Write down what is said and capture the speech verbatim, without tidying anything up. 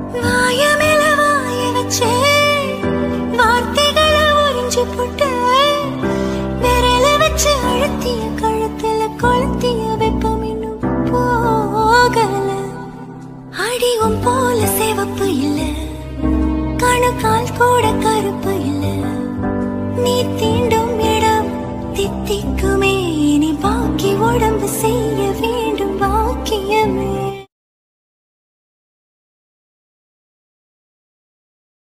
வாயமேல வாய வச்சே வார்த்தைகளை உறிஞ்சு போட்டு விரல வச்சு அழுத்திய கழுத்துல கொளுத்திய வெப்பம் இன்னும் போகல. அடிவும் போல சிவப்பு இல்ல, கணுக்கால் கூட கருப்பு இல்ல, நீ தீண்டும் இடம் தித்திக்குமே.